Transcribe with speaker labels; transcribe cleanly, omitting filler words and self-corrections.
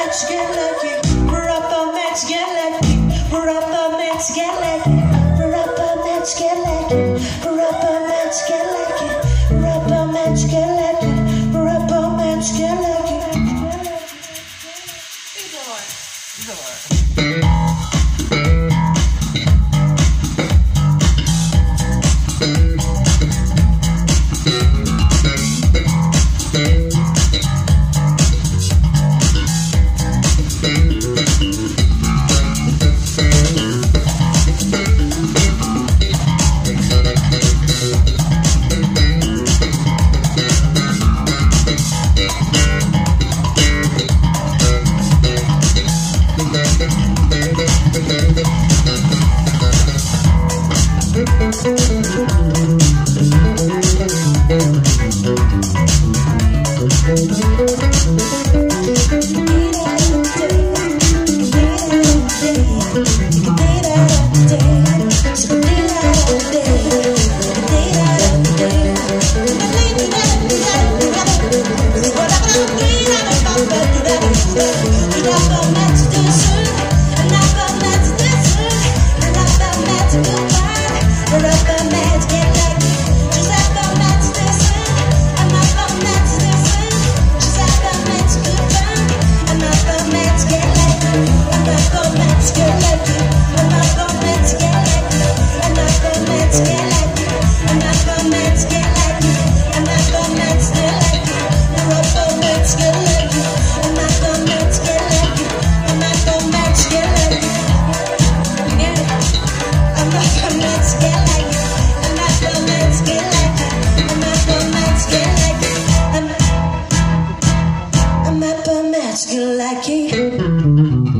Speaker 1: let's get lucky. We're up on let's get lucky. We're up on let's get lucky. We're up on let's get lucky. We're up on let's get lucky. We're up on let's get lucky. We're up on let's get lucky. Like it.